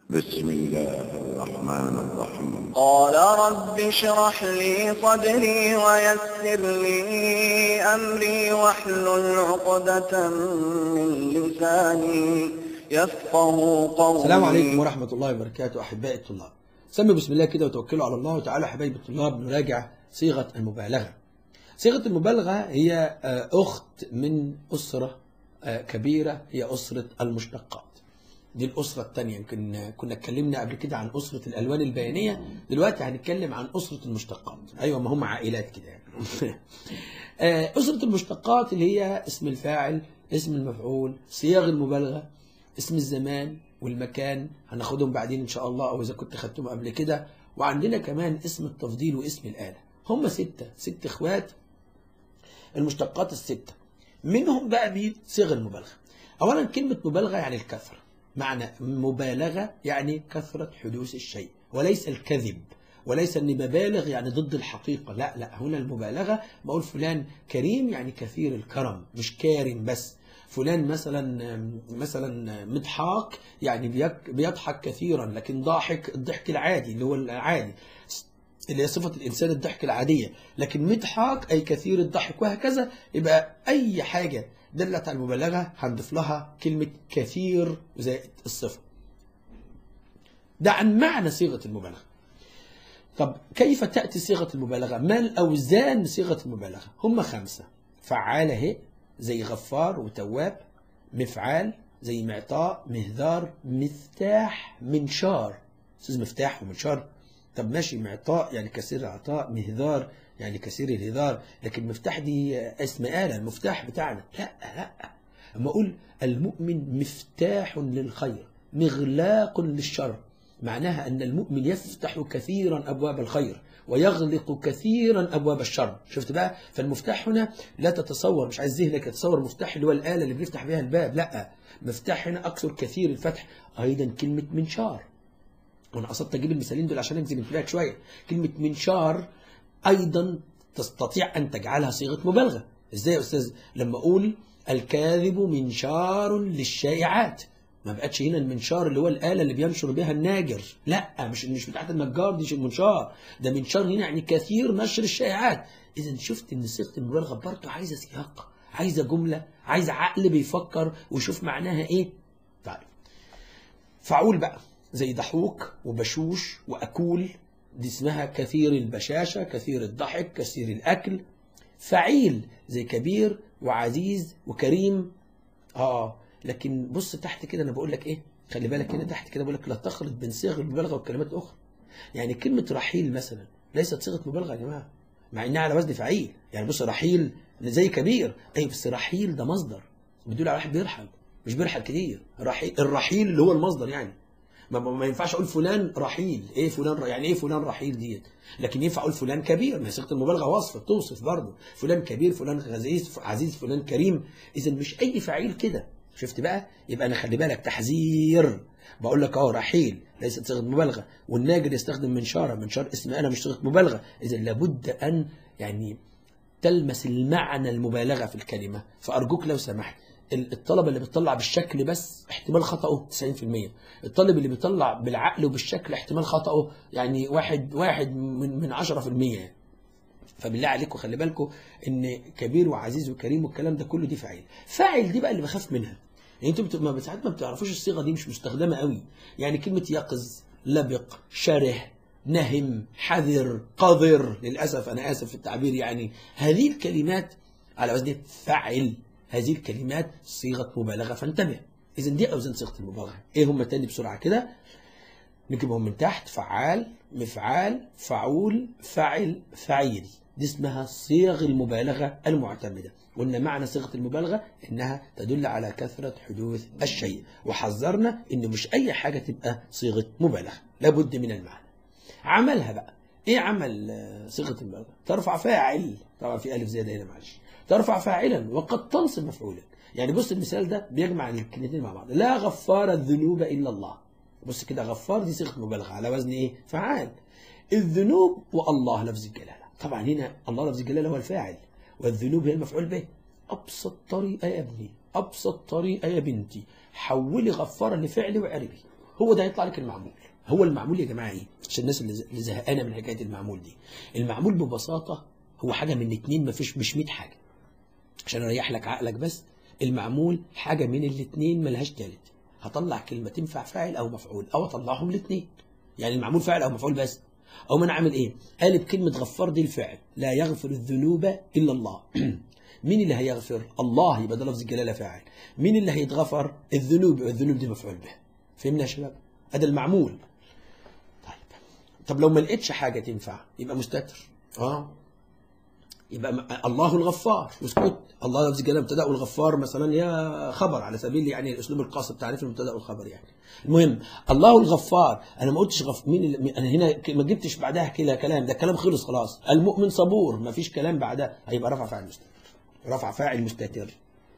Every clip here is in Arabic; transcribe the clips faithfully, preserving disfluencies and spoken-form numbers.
بسم الله الرحمن الرحيم. قال رب اشرح لي صدري ويسر لي أمري واحلل عقدة من لساني يفقه قولي. السلام عليكم ورحمة الله وبركاته أحبائي الطلاب. سموا بسم الله كده وتوكلوا على الله. وتعالى حبايب الطلاب نراجع صيغة المبالغة. صيغة المبالغة هي أخت من أسرة كبيرة، هي أسرة المشتقات. دي الأسرة الثانية. يمكن كنا اتكلمنا قبل كده عن أسرة الألوان البيانية، دلوقتي هنتكلم عن أسرة المشتقات. أيوة، ما هم عائلات كده يعني. أسرة المشتقات اللي هي اسم الفاعل، اسم المفعول، صيغ المبالغة، اسم الزمان والمكان، هناخدهم بعدين إن شاء الله، أو إذا كنت خدتهم قبل كده. وعندنا كمان اسم التفضيل واسم الآلة. هم ستة ست إخوات المشتقات الستة. منهم بقى مين؟ صيغ المبالغة. أولا كلمة مبالغة يعني الكثرة، معنى مبالغة يعني كثرة حدوث الشيء، وليس الكذب، وليس أني ببالغ يعني ضد الحقيقة. لا لا، هنا المبالغة بقول فلان كريم يعني كثير الكرم، مش كارم بس. فلان مثلا مثلا مضحاك يعني بيضحك كثيرا، لكن ضاحك الضحك العادي اللي هو العادي، اللي هي صفة الإنسان الضحك العادية، لكن مضحك أي كثير الضحك، وهكذا. يبقى أي حاجة دلت على المبالغة هنضيف لها كلمة كثير زائد الصفة. ده عن معنى صيغة المبالغة. طب كيف تأتي صيغة المبالغة؟ ما الأوزان صيغة المبالغة؟ هم خمسة. فعال اهي زي غفار وتواب، مفعال زي معطاء، مهذار، مفتاح، منشار. أستاذ مفتاح ومنشار، طب ماشي، معطاء يعني كثير العطاء، مهذار يعني كثير الهذار، لكن مفتاح دي اسم آلة، المفتاح بتاعنا. لا لا، اما اقول المؤمن مفتاح للخير مغلاق للشر، معناها ان المؤمن يفتح كثيرا ابواب الخير ويغلق كثيرا ابواب الشر. شفت بقى؟ فالمفتاح هنا لا تتصور، مش عايز ذهنك يتصور مفتاح اللي هو الآلة اللي بنفتح بها الباب، لا، مفتاح هنا اكثر كثير الفتح. ايضا كلمة منشار، وانا قصدت اجيب المثالين دول عشان اجذب انتباهك شويه. كلمه منشار ايضا تستطيع ان تجعلها صيغه مبالغه. ازاي يا استاذ؟ لما اقول الكاذب منشار للشائعات، ما بقتش هنا المنشار اللي هو الاله اللي بينشر بها الناجر، لا، مش مش بتاعت النجار دي، المنشار ده منشار هنا يعني كثير نشر الشائعات. اذا شفت ان صيغه المبالغه برضه عايزه سياق، عايزه جمله، عايزه عقل بيفكر ويشوف معناها ايه. طيب فعول بقى زي ضحوك وبشوش وأكول، دي اسمها كثير البشاشة، كثير الضحك، كثير الأكل. فعيل زي كبير وعزيز وكريم. آه لكن بص تحت كده، أنا بقول لك إيه؟ خلي بالك هنا تحت كده بقول لك لا تخلط بين صيغ المبالغة والكلمات الأخرى. يعني كلمة رحيل مثلا ليست صيغة مبالغة يا جماعة، مع إنها على وزن فعيل. يعني بص رحيل زي كبير، أي بس رحيل ده مصدر بيدل على واحد بيرحل، مش بيرحل كتير. رحيل، الرحيل اللي هو المصدر يعني. ما, ما ينفعش اقول فلان رحيل. ايه فلان؟ يعني ايه فلان رحيل ديت؟ لكن ينفع اقول فلان كبير، ما صيغه المبالغه وصف بتوصف برضه. فلان كبير، فلان عزيز، عزيز فلان كريم. اذا مش اي فعيل كده. شفت بقى؟ يبقى انا خلي بالك تحذير، بقول لك اهو رحيل ليست صيغه مبالغه، والناجر يستخدم منشاره، منشار اسم انا مش صيغه مبالغه. اذا لابد ان يعني تلمس المعنى المبالغه في الكلمه. فارجوك لو سمحت، الطلبه اللي بتطلع بالشكل بس احتمال خطأه تسعين في المية، الطالب اللي بيطلع بالعقل وبالشكل احتمال خطأه يعني واحد واحد من من عشرة في المية يعني. فبالله عليكم خلي بالكم ان كبير وعزيز وكريم والكلام ده كله دي فاعل. فاعل دي بقى اللي بخاف منها. يعني انتوا ما ساعات ما بتعرفوش الصيغه دي مش مستخدمه قوي. يعني كلمه يقظ، لبق، شره، نهم، حذر، قذر، للاسف انا اسف في التعبير، يعني هذه الكلمات على وزن فاعل، هذه الكلمات صيغه مبالغه، فانتبه. اذا دي اوزان صيغه المبالغه. ايه هم تاني بسرعه كده نجيبهم من تحت؟ فعال، مفعال، فعول، فعل، فعيل. دي اسمها صيغ المبالغه المعتمده. قلنا معنى صيغه المبالغه انها تدل على كثره حدوث الشيء، وحذرنا ان مش اي حاجه تبقى صيغه مبالغه، لابد من المعنى. عملها بقى ايه؟ عمل صيغه المبالغه ترفع فاعل، طبعا في الف زياده هنا معلش، ترفع فاعلا وقد تنصب مفعولا. يعني بص المثال ده بيجمع الكلمتين مع بعض. لا غفار الذنوب الا الله. بص كده، غفار دي صيغه مبالغه على وزن ايه؟ فعال. الذنوب والله لفظ الجلاله، طبعا هنا الله لفظ الجلاله هو الفاعل، والذنوب هي المفعول به. ابسط طريقه يا ابني، ابسط طريقه يا بنتي، حولي غفار لفعل واعربي. هو ده هيطلع لك المعمول. هو المعمول يا جماعه ايه؟ عشان الناس اللي زهقانه من حكايه المعمول دي، المعمول ببساطه هو حاجه من الاثنين، مفيش مش مية حاجه. عشان اريح لك عقلك بس، المعمول حاجه من الاثنين ملهاش ثالث. هطلع كلمه تنفع فاعل او مفعول، او اطلعهم الاثنين. يعني المعمول فاعل او مفعول بس. او ما انا اعمل ايه؟ قالب كلمه غفار دي الفعل، لا يغفر الذنوب الا الله. مين اللي هيغفر؟ الله، يبقى ده لفظ الجلاله فاعل. مين اللي هيتغفر؟ الذنوب، الذنوب دي مفعول به. فهمنا يا شباب؟ ادي المعمول. طيب طب لو ما لقيتش حاجه تنفع يبقى مستتر. اه يبقى الله الغفار واسكت. الله لفظ الجلاله مبتدا، والغفار مثلا يا خبر على سبيل يعني الاسلوب القاصد تعريف المبتدا والخبر يعني. المهم الله الغفار، انا ما قلتش غف... مين اللي... انا هنا ما جبتش بعدها كده كلام، ده كلام خلص خلاص. المؤمن صبور، ما فيش كلام بعدها، هيبقى رفع فاعل مستتر. رفع فاعل مستتر.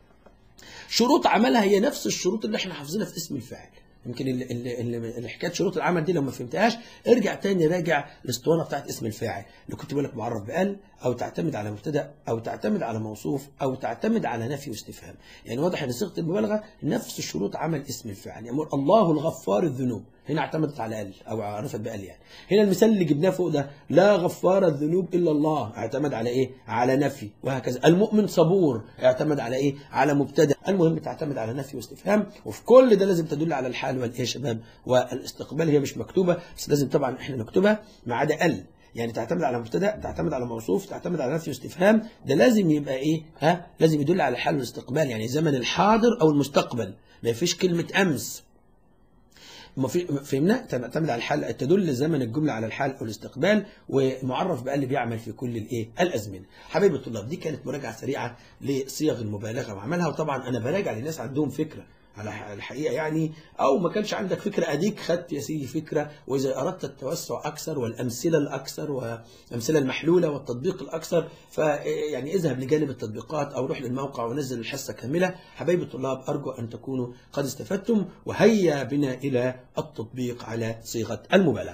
شروط عملها هي نفس الشروط اللي احنا حافظينها في اسم الفاعل. يمكن اللي, اللي, اللي حكايه شروط العمل دي لو ما فهمتهاش ارجع تاني راجع الاسطوانه بتاعت اسم الفاعل اللي كنت بقول لك معرف بال، او تعتمد على مبتدا، او تعتمد على موصوف، او تعتمد على نفي واستفهام. يعني واضح ان صيغه المبالغه نفس الشروط عمل اسم الفاعل. يعني الله الغفار الذنوب، هنا اعتمدت على ال او عرفت بال. يعني هنا المثال اللي جبناه فوق ده لا غفار الذنوب الا الله، اعتمد على ايه؟ على نفي. وهكذا المؤمن صبور، اعتمد على ايه؟ على مبتدا. المهم تعتمد على نفي واستفهام، وفي كل ده لازم تدل على الحال والايه يا شباب والاستقبال. هي مش مكتوبه بس لازم طبعا احنا نكتبها ما عدا ال. يعني تعتمد على مبتدا، تعتمد على موصوف، تعتمد على نفي واستفهام. ده لازم يبقى ايه؟ ها لازم يدل على الحال والاستقبال، يعني زمن الحاضر او المستقبل. ما فيش كلمه امس. ما في فهمنا؟ تعتمد على الحال، تدل زمن الجمله على الحال او الاستقبال، ومعرف بقى اللي بيعمل في كل الايه؟ الازمنه. حبايبي الطلاب، دي كانت مراجعه سريعه لصيغ المبالغه وعملها، وطبعا انا براجع للناس عندهم فكره على الحقيقه يعني، او ما كانش عندك فكره اديك خدت يا سيدي فكره. واذا اردت التوسع اكثر والامثله الاكثر والامثله المحلوله والتطبيق الاكثر، فيعني اذهب لجانب التطبيقات او روح للموقع ونزل الحصه كامله. حبايبي الطلاب، ارجو ان تكونوا قد استفدتم، وهيا بنا الى التطبيق على صيغه المبالغه.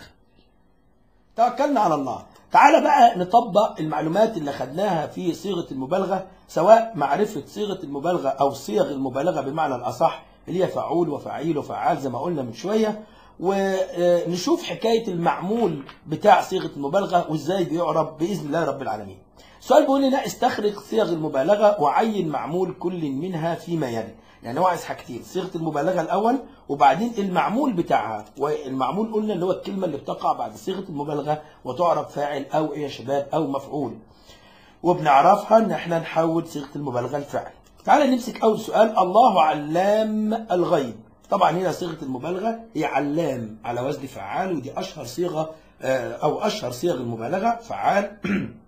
توكلنا على الله. تعال بقى نطبق المعلومات اللي خدناها في صيغه المبالغه، سواء معرفه صيغه المبالغه او صيغ المبالغه بمعنى الاصح اللي هي فعول وفعيل وفعال زي ما قلنا من شويه، ونشوف حكايه المعمول بتاع صيغه المبالغه وازاي بيعرب باذن الله رب العالمين. السؤال بيقول لنا استخرج صيغ المبالغه وعين معمول كل منها فيما يلي. يعني هو عايز حاجتين، صيغه المبالغه الاول وبعدين المعمول بتاعها. والمعمول قلنا اللي هو الكلمه اللي بتقع بعد صيغه المبالغه وتعرب فاعل او ايه يا شباب او مفعول، وبنعرفها ان احنا نحول صيغه المبالغه لفعل. تعالى نمسك اول سؤال، الله علام الغيب. طبعا هنا صيغه المبالغه هي علام على وزن فعال، ودي اشهر صيغه او اشهر صيغ المبالغه فعال.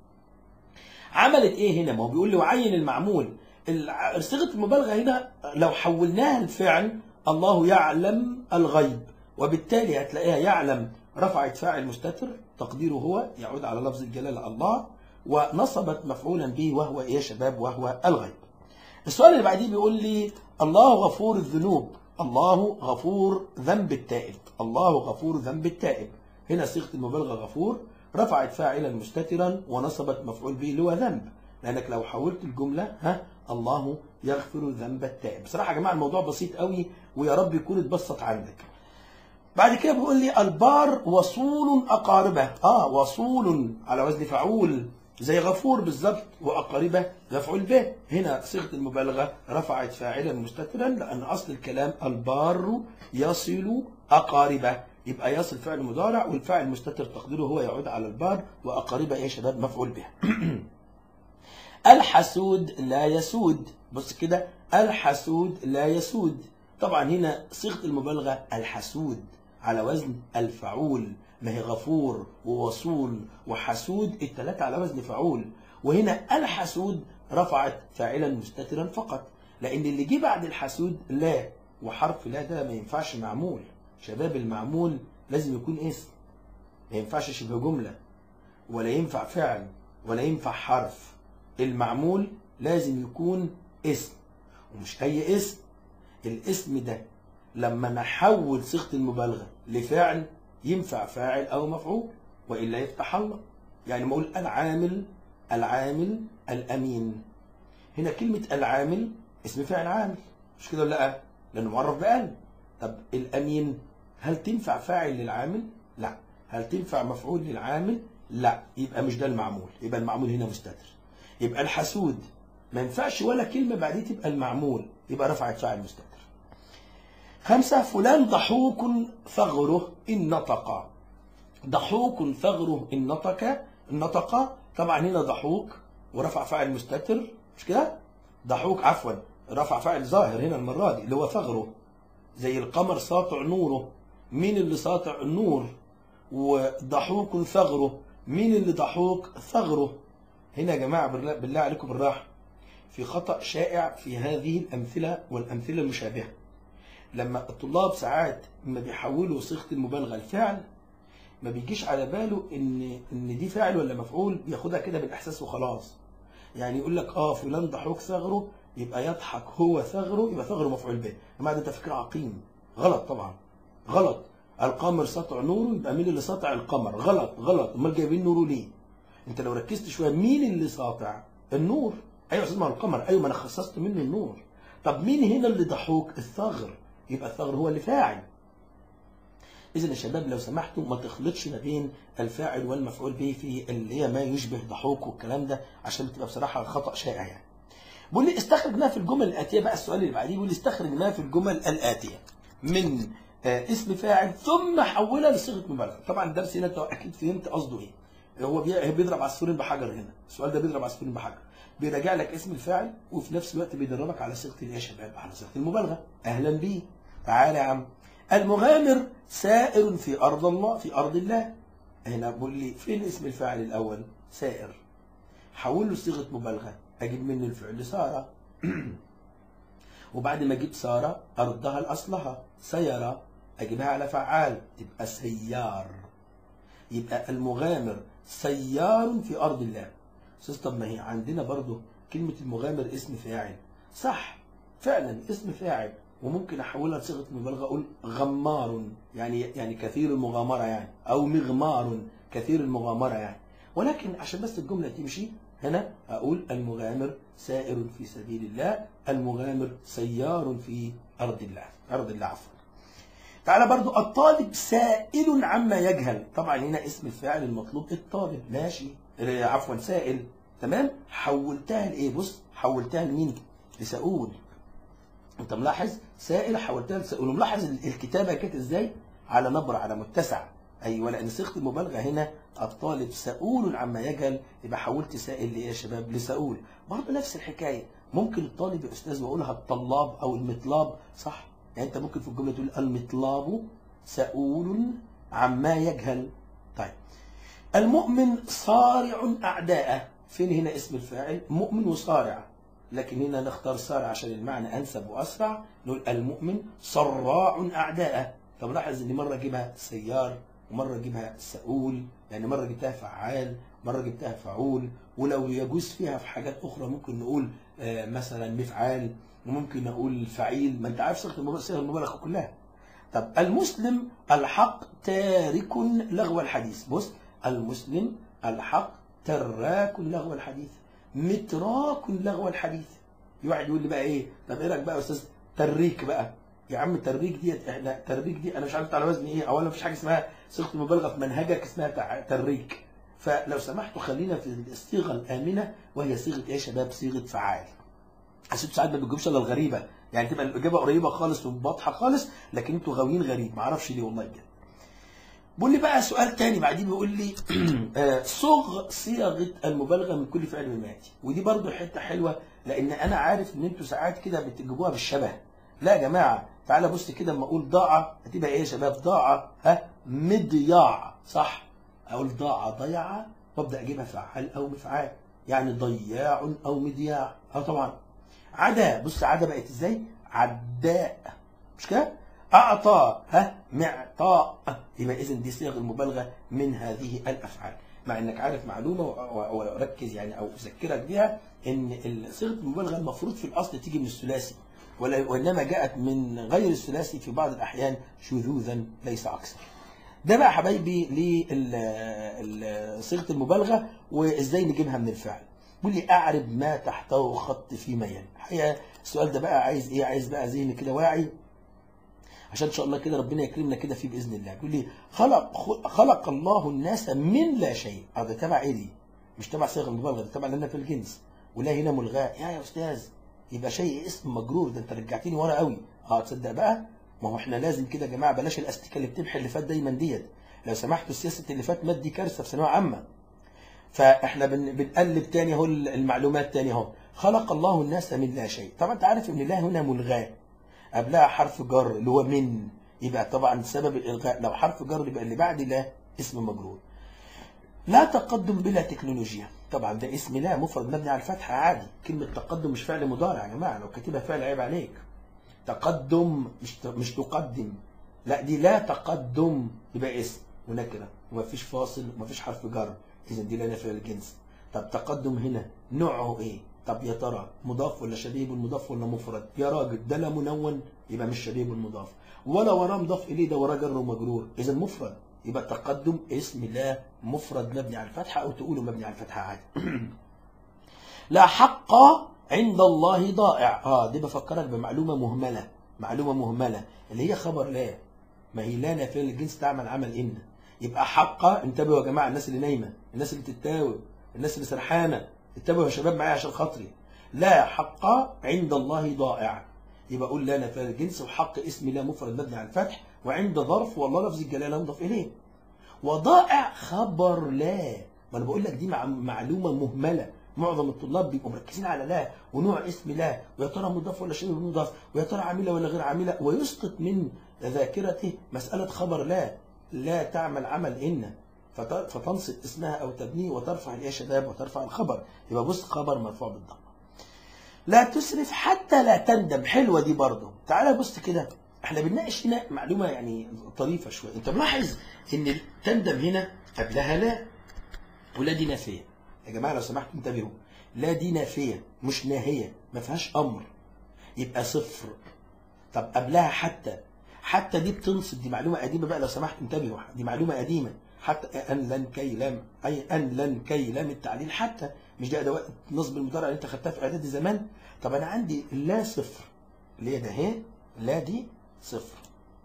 عملت ايه هنا؟ ما هو بيقول لي وعين المعمول. صيغه المبالغه هنا لو حولناها لفعل، الله يعلم الغيب، وبالتالي هتلاقيها يعلم رفعت فاعل مستتر تقديره هو يعود على لفظ الجلاله الله، ونصبت مفعولا به وهو ايه يا شباب؟ وهو الغيب. السؤال اللي بعديه بيقول لي الله غفور الذنوب. الله غفور ذنب التائب. الله غفور ذنب التائب. هنا صيغه المبالغه غفور رفعت فاعلا مستترا ونصبت مفعول به اللي هو ذنب، لانك لو حولت الجمله ها الله يغفر ذنب التائب. بصراحه يا جماعه الموضوع بسيط قوي، ويا رب يكون اتبسط عندك. بعد كده بيقول لي البار وصول اقاربه. اه وصول على وزن فعول زي غفور بالظبط، واقاربه مفعول به. هنا صيغه المبالغه رفعت فاعلا مستترا لان اصل الكلام البار يصل اقاربه، يبقى يصل فعل مضارع والفاعل مستتر تقديره هو يعود على البار، واقاربه ايه يا شباب؟ مفعول به. الحسود لا يسود. بص كده، الحسود لا يسود. طبعا هنا صيغه المبالغه الحسود على وزن الفعول، ما هي غفور ووصول وحسود الثلاثه على وزن فعول، وهنا الحسود رفعت فاعلا مستترا فقط، لان اللي جه بعد الحسود لا، وحرف لا ده ما ينفعش معمول. شباب المعمول لازم يكون اسم، ما ينفعش شبه جمله ولا ينفع فعل ولا ينفع حرف. المعمول لازم يكون اسم، ومش اي اسم. الاسم ده لما نحول صيغه المبالغه لفعل ينفع فاعل او مفعول، والا يفتح الله. يعني ما اقول العامل، العامل الامين. هنا كلمه العامل اسم فاعل عامل، مش كده ولا لا؟ لانه معرف بال. طب الامين هل تنفع فاعل للعامل؟ لا. هل تنفع مفعول للعامل؟ لا. يبقى مش ده المعمول، يبقى المعمول هنا مستتر. يبقى الحسود ما ينفعش ولا كلمة بعديه تبقى المعمول، يبقى رفعت فاعل مستتر. خمسة، فلان ضحوك ثغره إن نطق. ضحوك ثغره إن نطق. النطق طبعا هنا ضحوك ورفع فاعل مستتر، مش كده؟ ضحوك عفوا رفع فاعل ظاهر هنا المرة دي اللي هو ثغره. زي القمر ساطع نوره، مين اللي ساطع النور؟ وضحوك ثغره، مين اللي ضحوك؟ ثغره. هنا يا جماعة بالله عليكم بالراحة، في خطأ شائع في هذه الأمثلة والأمثلة المشابهة. لما الطلاب ساعات ما بيحولوا صيغة المبالغة لفعل ما بيجيش على باله ان ان دي فاعل ولا مفعول، بياخدها كده بالاحساس وخلاص. يعني يقول لك اه فلان ضحوك ثغره، يبقى يضحك هو ثغره، يبقى ثغره مفعول به. اما ده تفكير عقيم، غلط طبعا، غلط. القمر ساطع نوره، يبقى مين اللي ساطع القمر؟ غلط غلط. امال جايبين نوره ليه؟ انت لو ركزت شويه مين اللي ساطع؟ النور. ايوه يا استاذ، ما القمر، ايوه ما انا خصصت منه النور. طب مين هنا اللي ضحوك؟ الثغر، يبقى الثغر هو اللي فاعل. إذا يا شباب لو سمحتوا ما تخلطش ما بين الفاعل والمفعول به في اللي هي ما يشبه ضحوك والكلام ده، عشان بتبقى بصراحة خطأ شائع يعني. بيقول لي استخرج ما في الجمل الآتية، بقى السؤال اللي بعديه بيقول لي استخرج ما في الجمل الآتية من آه اسم فاعل ثم حولها لصيغة مبالغة. طبعا الدرس هنا أنت أكيد فهمت قصده إيه. هو بيضرب عصفورين بحجر هنا، السؤال ده بيضرب عصفورين بحجر. بيراجع لك اسم الفاعل وفي نفس الوقت بيدربك على صيغة الإيه يا شباب؟ على صيغة المبالغة. أهلا بيه. تعالى يا عم. المغامر سائر في أرض الله، في أرض الله. هنا بقول لي فين اسم الفاعل الأول؟ سائر. حول له صيغة مبالغة، أجيب منه الفعل سارة. وبعد ما أجيب سارة أردها لأصلها سيارة، أجيبها على فعال تبقى سيار. يبقى المغامر سيار في أرض الله. أستاذ طب ما هي عندنا برضو كلمة المغامر اسم فاعل. صح فعلا اسم فاعل، وممكن احولها لصيغه مبالغه اقول غمار، يعني يعني كثير المغامره يعني، او مغمار كثير المغامره يعني. ولكن عشان بس الجمله تمشي هنا اقول المغامر سائر في سبيل الله، المغامر سيار في ارض الله، ارض الله عفوا. تعالى برضو الطالب سائل عما يجهل. طبعا هنا اسم الفاعل المطلوب الطالب، ماشي عفوا سائل، تمام. حولتها لايه؟ بص حولتها لمين؟ لسؤول. انت ملاحظ سائل حولتها لسؤول، ملاحظ الكتابه كانت ازاي؟ على نبره، على متسع. ايوه لان صيغه المبالغه هنا الطالب سؤول عما يجهل، يبقى حولت سائل لايه يا شباب؟ لسؤول. برضه نفس الحكايه، ممكن الطالب يا استاذ واقولها الطلاب او المطلاب، صح؟ يعني انت ممكن في الجمله تقول المطلاب سؤول عما يجهل. طيب المؤمن صارع اعداءه. فين هنا اسم الفاعل؟ مؤمن وصارع، لكن هنا نختار صارع عشان المعنى انسب واسرع، نقول المؤمن صراع اعداءه. طب لاحظ ان مره اجيبها سيار ومره اجيبها سؤول، يعني مره جبتها فعال مره جبتها فعول، ولو يجوز فيها في حاجات اخرى ممكن نقول آه مثلا مفعال، وممكن نقول فعيل، ما انت عارف صيغه المبالغه كلها. طب المسلم الحق تارك لغو الحديث. بص المسلم الحق تراك لغو الحديث، متراك لغو الحديث. واحد يقول لي بقى ايه؟ طب ايه رايك بقى يا استاذ تريك بقى؟ يا عم تريك ديت احنا تريك دي انا مش عارف على وزن ايه، اولا مفيش حاجه اسمها صيغه المبالغه في منهجك اسمها تريك. فلو سمحتوا خلينا في الصيغه الامنه وهي صيغه ايه يا شباب؟ صيغه فعال. عشان ساعات ما بتجيبش الا الغريبه، يعني تبقى الاجابه قريبه خالص وواضحه خالص، لكن انتوا غاويين غريب ما اعرفش ليه والله بجد. بيقول لي بقى سؤال تاني بعدين بيقول لي صغ صيغه المبالغه من كل فعل مما ياتي. ودي برضو حته حلوه، لان انا عارف ان انتوا ساعات كده بتجيبوها بالشبه. لا يا جماعه تعالى بص كده، اما اقول ضاع هتبقى ايه يا شباب؟ ضاع ها مضياع، صح؟ اقول ضاع ضيع وابدا اجيبها فعال او مفعال، يعني ضياع او مضياع. اه طبعا. عدا، بص عدا بقت ازاي؟ عداء، مش كده؟ اعطى ها معطاء. يبقى اذا دي صيغ المبالغه من هذه الافعال. مع انك عارف معلومه وركز يعني او اذكرك بها ان صيغه المبالغه المفروض في الاصل تيجي من الثلاثي، وانما جاءت من غير الثلاثي في بعض الاحيان شذوذا ليس اكثر. ده بقى حبايبي لصيغه المبالغه وازاي نجيبها من الفعل. بيقول لي اعرب ما تحته خط فيما يلي. الحقيقه السؤال ده بقى عايز ايه؟ عايز بقى ذهن كده واعي عشان ان شاء الله كده ربنا يكرمنا كده فيه باذن الله. بيقول لي خلق خلق الله الناس من لا شيء. اه ده تبع ايه دي؟ مش تبع صيغه المبالغه، ده تبع لنا في الجنس. ولا هنا ملغاه. يا يا استاذ يبقى شيء اسم مجرور، ده انت رجعتني ورا قوي. اه تصدق بقى؟ ما هو احنا لازم كده يا جماعه بلاش الاستيكه اللي بتمحي اللي فات دايما ديت. لو سمحتوا السياسه اللي فات مات دي كارثه في ثانويه عامه. فاحنا بن بنقلب تاني اهو المعلومات تاني اهو. خلق الله الناس من لا شيء. طبعا انت عارف ان لا هنا ملغاه. قبلها حرف جر اللي هو من، يبقى طبعا سبب الالغاء لو حرف جر يبقى اللي بعد لا اسم مجرور. لا تقدم بلا تكنولوجيا. طبعا ده اسم لا مفرد مبني على الفتحه عادي. كلمه تقدم مش فعل مضارع يا جماعه، لو كاتبها فعل عيب عليك. تقدم مش مش تقدم، لا دي لا تقدم يبقى اسم ونكره ومفيش فاصل ومفيش حرف جر، اذا دي لا نافيه للجنس. طب تقدم هنا نوعه ايه؟ طب يا ترى مضاف ولا شبيه بالمضاف ولا مفرد؟ يا راجل ده لا منون يبقى مش شبيه بالمضاف، ولا وراه مضاف اليه ده وراه جر ومجرور، اذا مفرد. يبقى التقدم اسم لا مفرد مبني على الفتحه، او تقوله مبني على الفتحه عادي. لا حق عند الله ضائع. اه دي بفكرك بمعلومه مهمله، معلومه مهمله اللي هي خبر لا. ما هي لا نافيه للجنس تعمل عمل ان. يبقى حق، انتبهوا يا جماعه الناس اللي نايمه، الناس اللي بتتاوب، الناس اللي سرحانه، انتبهوا يا شباب معايا عشان خاطري. لا حق عند الله ضائع. يبقى اقول لا نافيه للجنس، وحق اسم لا مفرد مبني على الفتح، وعند ظرف والله لفظ الجلاله مضاف اليه. وضائع خبر لا. ما انا بقول لك دي معلومه مهمله. معظم الطلاب بيبقوا مركزين على لا ونوع اسم لا، ويا ترى مضاف ولا شبه مضاف، ويا ترى عامله ولا غير عامله، ويسقط من ذاكرته مساله خبر لا. لا تعمل عمل ان، فتنصب اسمها او تبنيه وترفع الايه يا شباب؟ وترفع الخبر. يبقى بص خبر مرفوع بالضمه. لا تسرف حتى لا تندم. حلوه دي برضه. تعالى بص كده، احنا بنناقش هنا معلومه يعني طريفه شويه. انت ملاحظ ان تندم هنا قبلها لا، ولا دي نافيه. يا جماعه لو سمحتوا انتبهوا، لا دي نافيه مش ناهيه، ما فيهاش امر، يبقى صفر. طب قبلها حتى، حتى دي بتنصب، دي معلومه قديمه بقى لو سمحتوا انتبهوا، دي معلومه قديمه. حتى ان لن كي لم، اي ان لن كي لم التعليل حتى، مش دي ادوات نصب المضارع اللي انت خدتها في اعدادي زمان؟ طب انا عندي لا صفر اللي هي ده اهي، لا دي صفر.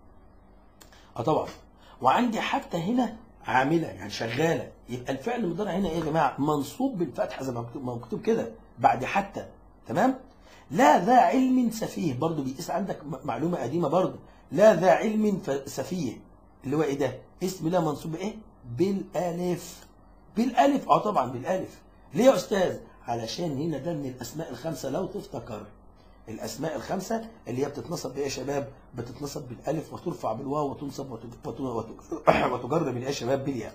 اه طبعا. وعندي حتى هنا عامله يعني شغاله، يبقى الفعل المضارع هنا ايه يا جماعه؟ منصوب بالفتحه زي ما مكتوب كده بعد حتى. تمام؟ لا ذا علم سفيه، برضه بيقيس عندك معلومه قديمه برضه. لا ذا علم سفيه اللي هو ايه ده؟ اسم لا منصوب ايه؟ بالالف. بالالف اه طبعا بالالف. ليه يا استاذ؟ علشان هنا ده من الاسماء الخمسه لو تفتكر. الاسماء الخمسه اللي هي بتتنصب بايه يا شباب؟ بتتنصب بالالف وترفع بالواو وتنصب وتجر بالايه يا شباب؟ بالياء.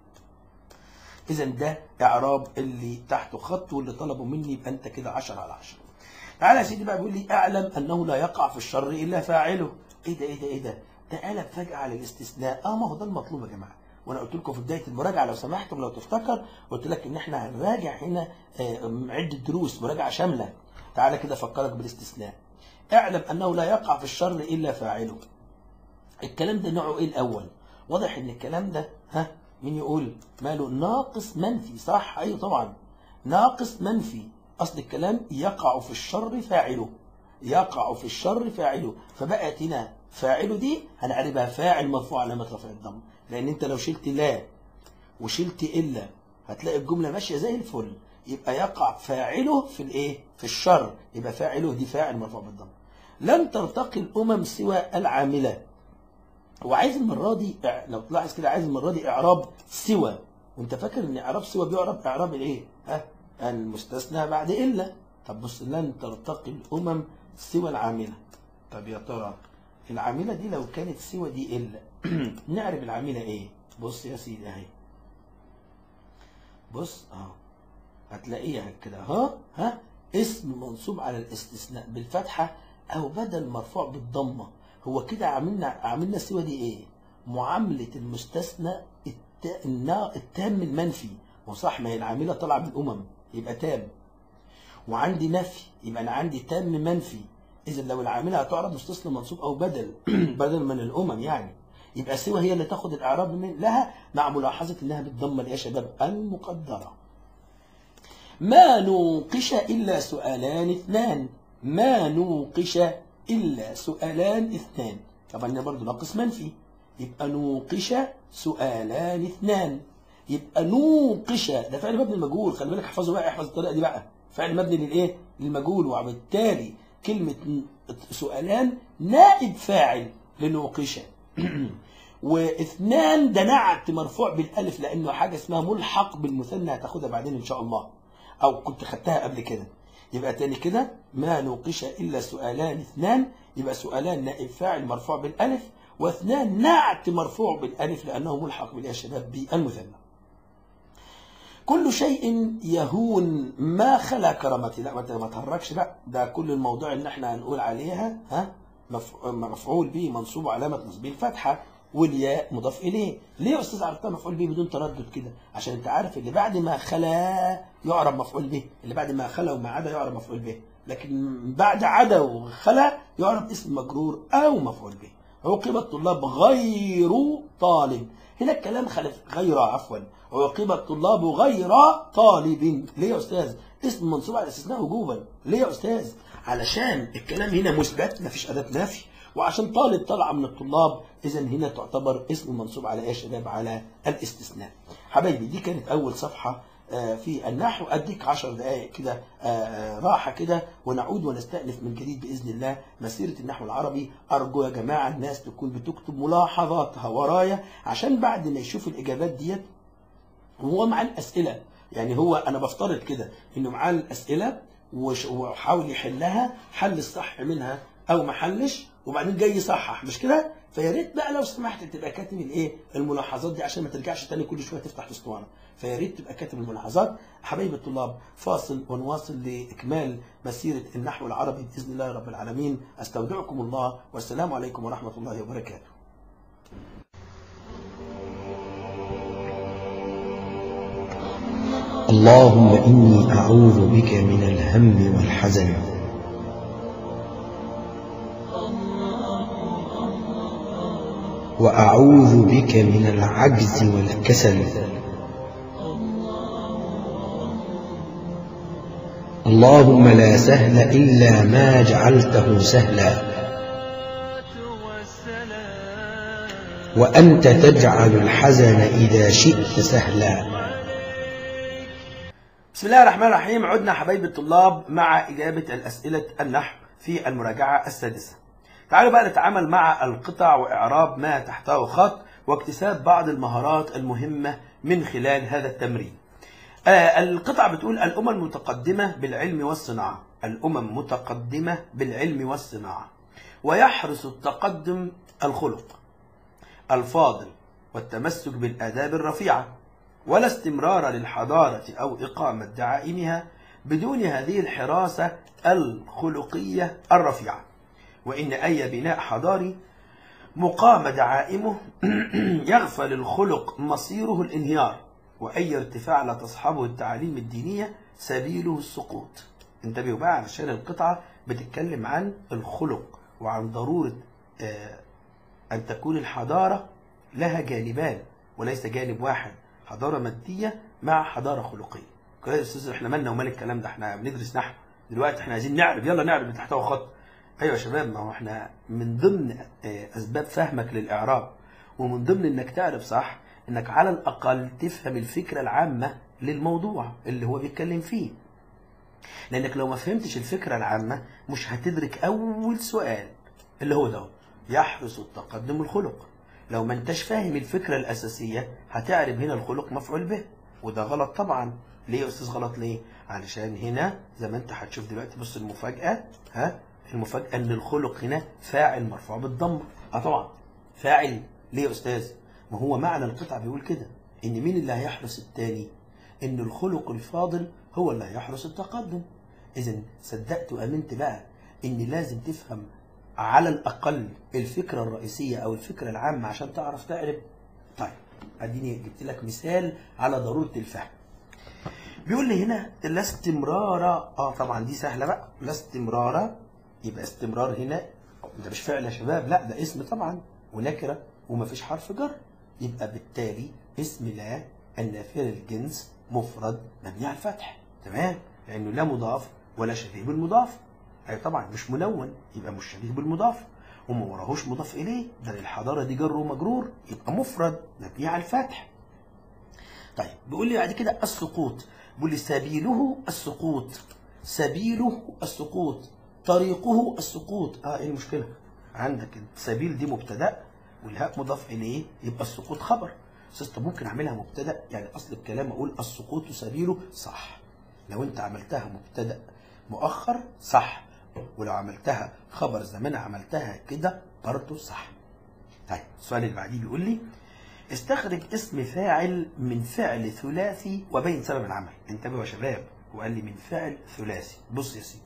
اذا ده اعراب اللي تحته خط، واللي طلبوا مني يبقى انت كده عشرة على عشرة. تعالى يا سيدي بقى بيقول لي اعلم انه لا يقع في الشر الا فاعله. ايه ده ايه ده ايه ده؟ ده قلب فجأة على الاستثناء. اه ما هو ده المطلوب يا جماعه. وانا قلت لكم في بدايه المراجعه لو سمحتم لو تفتكر، قلت لك ان احنا هنراجع هنا عده دروس مراجعه شامله. تعالى كده افكرك بالاستثناء. اعلم انه لا يقع في الشر الا فاعله. الكلام ده نوعه ايه الاول؟ واضح ان الكلام ده ها مين يقول ماله؟ ناقص منفي. صح؟ ايوه طبعا ناقص منفي. اصل الكلام يقع في الشر فاعله، يقع في الشر فاعله. فبقت هنا فاعله دي هنعربها فاعل مرفوع علامه رفع الضم، لان انت لو شلت لا وشلت الا هتلاقي الجمله ماشيه زي الفل. يبقى يقع فاعله في الايه؟ في الشر. يبقى فاعله دي فاعل مرفوع بالضم. لن ترتقي الامم سوى العامله. وعايز المره دي لو تلاحظ كده، عايز المره دي اعراب سوى. وانت فاكر ان اعراب سوى بيعرب اعراب الايه؟ ها؟ المستثنى بعد الا. طب بص، لن ترتقي الامم سوى العامله. طب يا ترى العامله دي لو كانت سوى دي الا نعرف العامله ايه؟ بص يا سيدي اهي، بص اهو هتلاقيها كده اهو، ها اسم منصوب على الاستثناء بالفتحه او بدل مرفوع بالضمه. هو كده عملنا عملنا سوى دي ايه؟ معامله المستثنى التام المنفي. وصح، ما هي العامله طالعه بالامم يبقى تام، وعندي نفي يبقى انا عندي تام منفي. اذا لو العامله هتعرب مستثنى منصوب او بدل بدل من الامم يعني، يبقى سوى هي اللي تاخد الاعراب من لها، مع ملاحظه انها بالضمه يا شباب المقدره. ما نوقش الا سؤالان اثنان. ما نوقش الا سؤالان اثنان. طبعا هنا برضه ناقص منفي، يبقى نوقش سؤالان اثنان. يبقى نوقش ده فعل مبني للمجهول، خلي بالك احفظه بقى، احفظ الطريقه دي بقى، فعل مبني للايه؟ للمجهول، وبالتالي كلمه سؤالان نائب فاعل لنوقش. واثنان ده نعت مرفوع بالالف لانه حاجه اسمها ملحق بالمثنى، هتاخدها بعدين ان شاء الله، او كنت خدتها قبل كده. يبقى تاني كده ما نوقش الا سؤالان اثنان، يبقى سؤالان نائب فاعل مرفوع بالالف، واثنان نعت مرفوع بالالف لانه ملحق باليا شباب بالمثنى. كل شيء يهون ما خلا كرامتي. لا ما تهرجش بقى، ده كل الموضوع ان احنا هنقول عليها ها مفعول به منصوب علامه نصبه الفتحه، والياء مضاف اليه. ليه يا استاذ عرفتها مفعول به بدون تردد كده؟ عشان انت عارف اللي بعد ما خلا يعرب مفعول به، اللي بعد ما خلا وما عدا يعرب مفعول به، لكن بعد عدا وخلا يعرب اسم مجرور او مفعول به. عوقب الطلاب غير طالب، هنا الكلام خلف غير عفوا، عوقب الطلاب غير طالب. ليه يا استاذ؟ اسم منصوب على الاستثناء وجوبا. ليه يا استاذ؟ علشان الكلام هنا مثبت مفيش اداه نفي، وعشان طالب طلع من الطلاب، اذا هنا تعتبر اسم منصوب على ايه يا شباب؟ على الاستثناء. حبايبي دي كانت اول صفحه في النحو، اديك عشر دقائق كده راحه كده، ونعود ونستأنف من جديد باذن الله مسيره النحو العربي. ارجو يا جماعه الناس تكون بتكتب ملاحظاتها ورايا، عشان بعد ما يشوف الاجابات ديت وهو مع الاسئله، يعني هو انا بفترض كده انه معاه الاسئله وحاول يحلها حل الصح منها او ما حلش، وبعدين جاي يصحح، مش كده؟ فيا ريت بقى لو سمحت تبقى كاتب الايه؟ الملاحظات دي عشان ما ترجعش تاني كل شويه تفتح الاسطوانه، فيا ريت تبقى كاتب الملاحظات. حبايبي الطلاب فاصل ونواصل لاكمال مسيره النحو العربي باذن الله رب العالمين. استودعكم الله والسلام عليكم ورحمه الله وبركاته. اللهم إني أعوذ بك من الهم والحزن، وأعوذ بك من العجز والكسل. اللهم لا سهل إلا ما جعلته سهلا، وأنت تجعل الحزن إذا شئت سهلا. بسم الله الرحمن الرحيم. عدنا حبايبي الطلاب مع إجابة الأسئلة النحو في المراجعة السادسة. تعالوا بقى نتعامل مع القطع وإعراب ما تحته خط، واكتساب بعض المهارات المهمة من خلال هذا التمرين. آه القطع بتقول الأمم المتقدمة بالعلم والصناعة، الأمم متقدمة بالعلم والصناعة، ويحرص التقدم الخلق الفاضل والتمسك بالآداب الرفيعة، ولا استمرار للحضارة أو إقامة دعائمها بدون هذه الحراسة الخلقية الرفيعة، وإن أي بناء حضاري مقام دعائمه يغفل الخلق مصيره الانهيار، وأي ارتفاع لا تصحبه التعاليم الدينية سبيله السقوط. انتبهوا بقى علشان القطعة بتتكلم عن الخلق وعن ضرورة أن تكون الحضارة لها جانبان وليس جانب واحد، حضارة مادية مع حضارة خلقية. كده يا أستاذ احنا مالنا ومال الكلام ده؟ احنا بندرس نحو دلوقتي، احنا عايزين نعرف، يلا نعرف من تحته خط. ايوه يا شباب، ما هو احنا من ضمن اسباب فهمك للاعراب ومن ضمن انك تعرف صح انك على الاقل تفهم الفكره العامه للموضوع اللي هو بيتكلم فيه، لانك لو ما فهمتش الفكره العامه مش هتدرك اول سؤال اللي هو ده، يحرص التقدم الخلق. لو ما انتش فاهم الفكره الاساسيه هتعرف هنا الخلق مفعول به، وده غلط طبعا. ليه يا استاذ غلط؟ ليه؟ علشان هنا زي ما انت هتشوف دلوقتي، بص المفاجاه، ها المفاجأة ان الخلق هنا فاعل مرفوع بالضمة. اه طبعا فاعل. ليه يا استاذ؟ ما هو معنى القطعة بيقول كده، ان مين اللي هيحرس التاني؟ ان الخلق الفاضل هو اللي هيحرس التقدم. اذا صدقت وامنت بقى ان لازم تفهم على الاقل الفكرة الرئيسية او الفكرة العامة عشان تعرف تعرف. طيب اديني جبت لك مثال على ضرورة الفهم. بيقول لي هنا لا استمرار، اه طبعا دي سهلة بقى، لا استمرار، يبقى استمرار هنا ده مش فعل يا شباب، لا ده اسم طبعا ونكره ومفيش حرف جر، يبقى بالتالي اسم لا النافيه للجنس مفرد مبني على الفتح، تمام؟ لانه لا مضاف ولا شبيه بالمضاف. اي طبعا مش منون، يبقى مش شبيه بالمضاف. وما وراهوش مضاف اليه، ده الحضاره دي جر ومجرور يبقى مفرد مبني على الفتح. طيب بيقول لي بعد كده السقوط، بيقول لي سبيله السقوط، سبيله السقوط، طريقه السقوط. اه ايه المشكله؟ عندك السبيل دي مبتدا والهاء مضاف اليه يبقى السقوط خبر. استاذ طب ممكن اعملها مبتدا، يعني اصل الكلام اقول السقوط سبيله، صح. لو انت عملتها مبتدا مؤخر صح، ولو عملتها خبر زي ما انا عملتها كده برضه صح. طيب السؤال اللي بعديه بيقول لي استخرج اسم فاعل من فعل ثلاثي وبين سبب العمل. انتبهوا يا شباب، وقال لي من فعل ثلاثي. بص يا سيدي،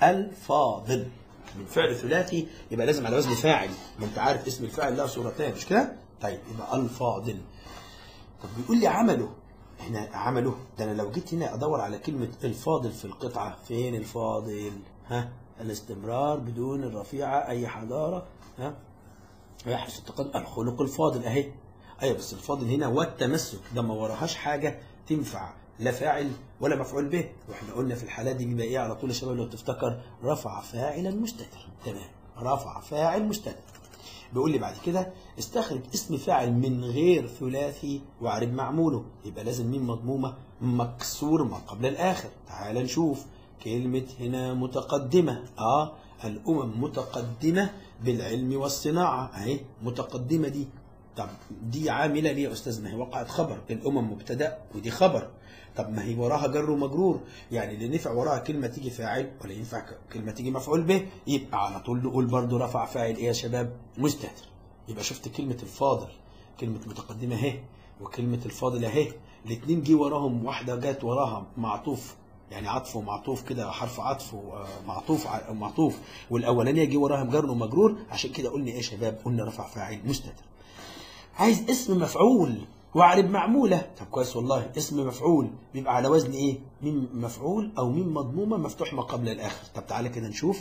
الفاضل من فعل ثلاثي يبقى لازم على وزن فاعل، ما انت عارف اسم الفاعل له صورتين مش كده؟ طيب يبقى الفاضل. طب بيقول لي عمله، هنا عمله ده انا لو جيت هنا ادور على كلمه الفاضل في القطعه، فين الفاضل؟ ها، الاستمرار بدون الرفيعه، اي حضاره، ها، يحدث التقدم، الخلق الفاضل اهي. ايوه بس الفاضل هنا والتمسك ده ما وراهاش حاجه تنفع لا فاعل ولا مفعول به، واحنا قلنا في الحالات دي بيبقى ايه على طول يا شباب لو تفتكر؟ رفع فاعلا مستتر. تمام، رفع فاعل مستتر. بيقول لي بعد كده استخرج اسم فاعل من غير ثلاثي واعرب معموله، يبقى لازم مين مضمومه مكسور ما قبل الاخر. تعال نشوف كلمه هنا متقدمه، اه الامم متقدمه بالعلم والصناعه اهي، متقدمه دي. طب دي عامله ليه يا استاذ؟ ما هي وقعت خبر، الامم مبتدا ودي خبر. طب ما هي وراها جر ومجرور، يعني اللي نفع وراها كلمه تيجي فاعل ولا ينفع كلمه تيجي مفعول به، يبقى على طول نقول برضو رفع فاعل ايه يا شباب؟ مستتر. يبقى شفت كلمه الفاضل، كلمه متقدمه اهي وكلمه الفاضل اهي، الاثنين جه وراهم، واحده جت وراها معطوف، يعني عطف ومعطوف كده، حرف عطف ومعطوف معطوف، والاولانيه جه وراها جر ومجرور، عشان كده قلنا ايه يا شباب؟ قلنا رفع فاعل مستتر. عايز اسم مفعول واعرب معموله. طب كويس والله، اسم مفعول بيبقى على وزن ايه؟ ميم مفعول او ميم مضمومه مفتوح ما قبل الاخر. طب تعالى كده نشوف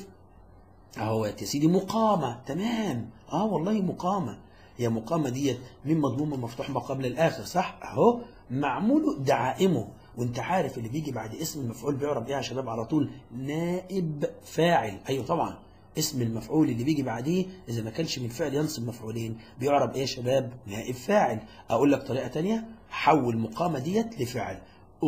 اهو يا سيدي، مقامه. تمام، اه والله مقامه، هي مقامه ديت ميم مضمومه مفتوح ما قبل الاخر صح اهو. معموله دعائمه، وانت عارف اللي بيجي بعد اسم المفعول بيعرب ايه يا شباب على طول؟ نائب فاعل. ايوه طبعا، اسم المفعول اللي بيجي بعديه اذا ما كانش من فعل ينصب مفعولين بيعرب ايه يا شباب؟ نائب فاعل. اقول لك طريقه ثانيه، حول مقامه ديت لفعل.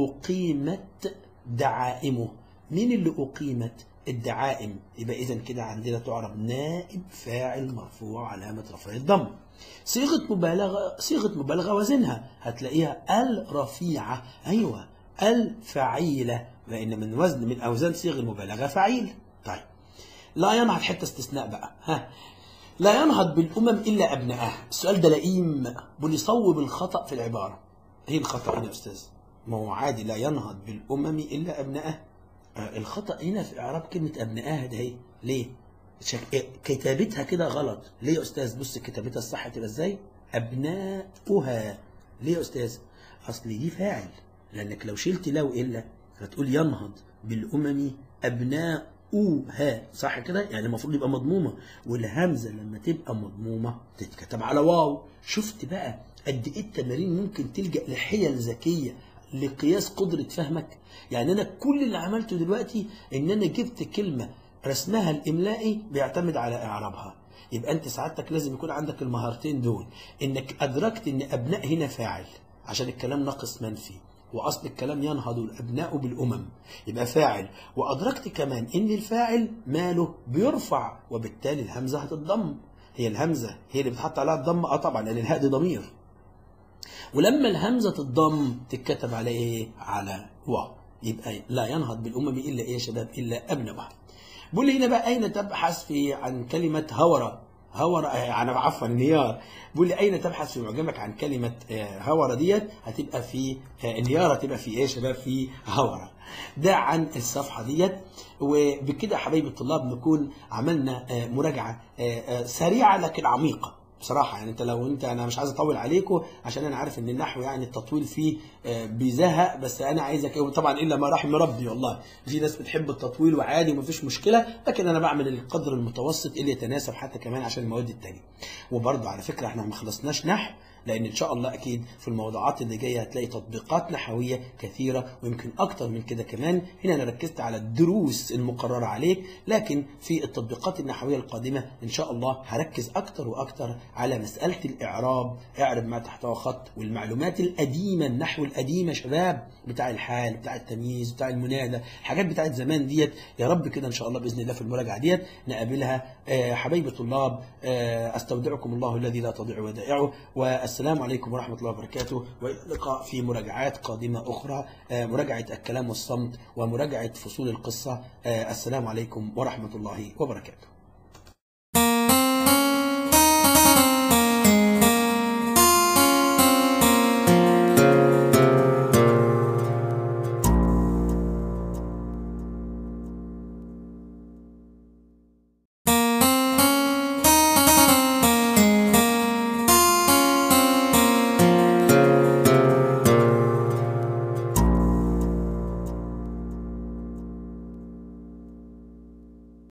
اقيمت دعائمه. مين اللي اقيمت؟ الدعائم. يبقى اذا كده عندنا تعرب نائب فاعل مرفوع علامه رفعه الضم. صيغه مبالغه، صيغه مبالغه وزنها هتلاقيها الرفيعه. ايوه الفعيله، لان من وزن من اوزان صيغ المبالغه فعيل. طيب لا ينهض، حته استثناء بقى، ها، لا ينهض بالامم الا ابنائها. السؤال ده لئيم، بيقول يصوب الخطا في العباره. ايه الخطا هنا يا استاذ؟ ما هو عادي لا ينهض بالامم الا ابنائها. آه الخطا هنا في اعراب كلمه ابنائها ده ايه؟ ليه؟ شك... كتابتها كده غلط. ليه يا استاذ؟ بص كتابتها الصح تبقى ازاي؟ ابناؤها. ليه يا استاذ؟ اصل دي فاعل، لانك لو شلت لا والا هتقول ينهض بالامم ابناء اوها، صح كده؟ يعني المفروض يبقى مضمومه، والهمزه لما تبقى مضمومه تتكتب على واو. شفت بقى قد ايه التمارين ممكن تلجا لحيل ذكيه لقياس قدره فهمك؟ يعني انا كل اللي عملته دلوقتي ان انا جبت كلمه رسمها الاملائي بيعتمد على اعرابها. يبقى انت سعادتك لازم يكون عندك المهارتين دول، انك ادركت ان ابناء هنا فاعل عشان الكلام ناقص منفي، واصل الكلام ينهض الابناء بالامم يبقى فاعل، وادركت كمان ان الفاعل ماله بيرفع، وبالتالي الهمزه هتتضم. هي الهمزه هي اللي بتحط عليها الضم، اه طبعا لان الهاء دي ضمير، ولما الهمزه تتضم تتكتب على ايه؟ على واو. يبقى لا ينهض بالامم الا ايه يا شباب؟ الا ابنائها. بيقول لي هنا بقى اين تبحث في عن كلمه هورة؟ هورة عن عفوا انهيار. بيقول لي اين تبحث في معجمك عن كلمه هورة ديت؟ هتبقى في انهيار، هتبقى في ايه يا شباب؟ في هورة. ده عن الصفحه ديت. وبكده يا حبايبي الطلاب نكون عملنا مراجعه سريعه لكن عميقه بصراحه. يعني انت لو انت انا مش عايز اطول عليكم عشان انا عارف ان النحو يعني التطويل فيه بيزهق، بس انا عايزك طبعا الا ما رحم ربي، والله في ناس بتحب التطويل وعادي ومفيش مشكله، لكن انا بعمل القدر المتوسط اللي يتناسب حتى كمان عشان المواد الثانيه. وبرضه على فكره احنا ما خلصناش نحو، لان ان شاء الله اكيد في الموضوعات اللي جايه هتلاقي تطبيقات نحويه كثيره ويمكن اكتر من كده كمان. هنا انا ركزت على الدروس المقرره عليك، لكن في التطبيقات النحويه القادمه ان شاء الله هركز اكتر واكتر على مساله الاعراب، اعرب ما تحته خط، والمعلومات القديمه، النحو القديمه شباب، بتاع الحال، بتاع التمييز، بتاع المنادى، الحاجات بتاعت زمان ديت. يا رب كده ان شاء الله باذن الله في المراجعه ديت نقابلها. آه حبايبي الطلاب، آه استودعكم الله الذي لا تضيع ودائعه، والسلام عليكم ورحمه الله وبركاته، والى اللقاء في مراجعات قادمه اخرى، آه مراجعه الكلام والصمت ومراجعه فصول القصه. آه السلام عليكم ورحمه الله وبركاته.